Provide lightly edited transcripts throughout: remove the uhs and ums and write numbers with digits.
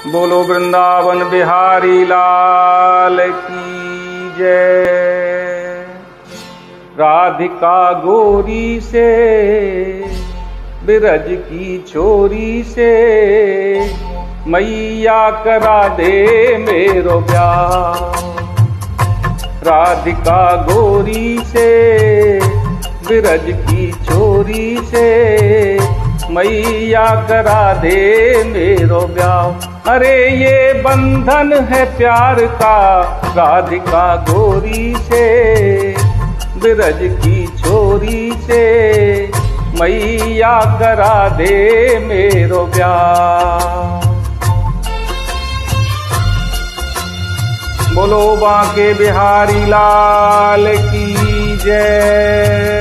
बोलो वृंदावन बिहारी लाल की जय। राधिका गोरी से बिरज की छोरी से मैया करा दे मेरो ब्याह। राधिका गोरी से बिरज की छोरी से मैया करा दे मेरो ब्याह। अरे ये बंधन है प्यार का राधिका गोरी से बिरज की छोरी से मैया करा दे मेरो ब्याह। बोलो बांके बिहारी लाल की जय।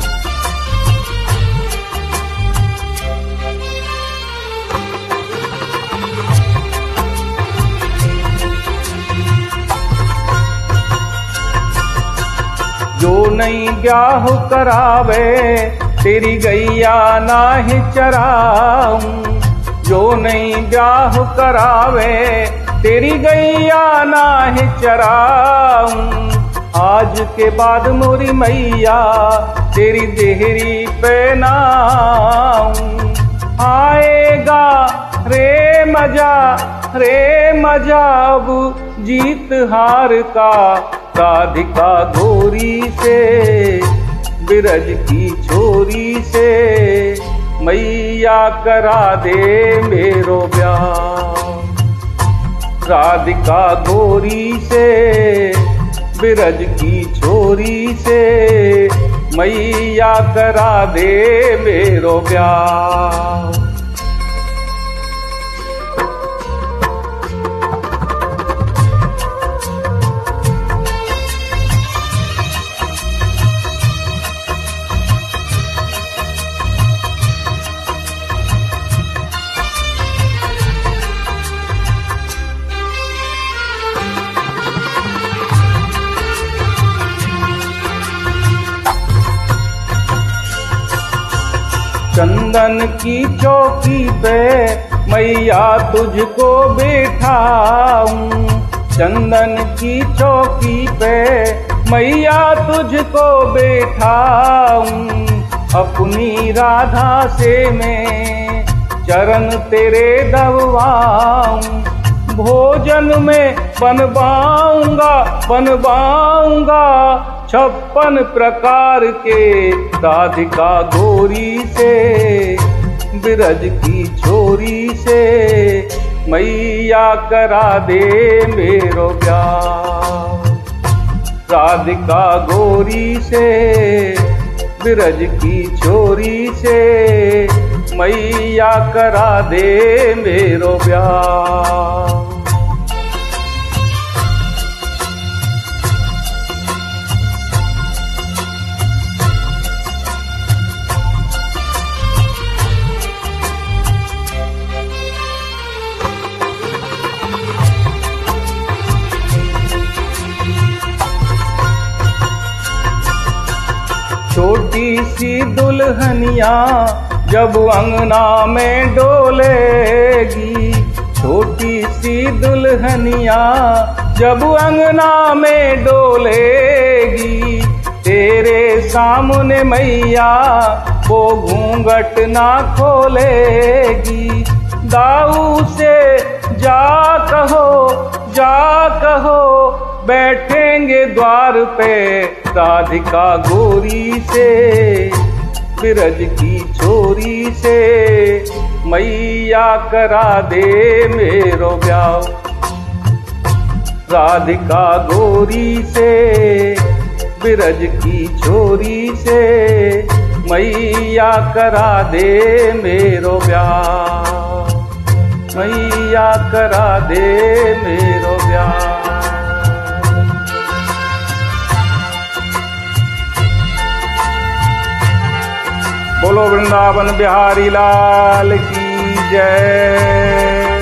जो नहीं ब्याह करावे तेरी गैया नाहि चराऊं। जो नहीं ब्याह करावे तेरी गैया नाहि चराऊं। आज के बाद मोरी मैया तेरी देहरी पे नाऊं। आएगा रे मजा अब जीत हार का राधिका गोरी से बिरज की छोरी से मैया करा दे मेरो ब्याह। राधिका गोरी से बिरज की छोरी से मैया करा दे मेरो ब्याह। चंदन की चौकी पे मैया तुझको बैठाऊं। चंदन की चौकी पे मैया तुझको बैठाऊं। अपनी राधा से मैं चरण तेरे दबवाऊं। भोजन में बनवाऊंगा 56 प्रकार के राधिका गोरी से बिरज की छोरी से मैया करा दे मेरो ब्याह। राधिका गोरी से बिरज की छोरी से मैया करा दे मेरो ब्याह। छोटी सी दुल्हनिया जब अंगना में डोलेगी। छोटी सी दुल्हनिया जब अंगना में डोलेगी। तेरे सामने मैया वो घूंघट ना खोलेगी। दाऊ से जा कहो बैठेंगे द्वार पे राधिका गोरी से बिरज की छोरी से मैया करा दे मेरो ब्याह। राधिका गोरी से बिरज की छोरी से मैया करा दे मेरो ब्याह। मैया करा दे मेरो ब्याह। बोलो वृंदावन बिहारी लाल की जय।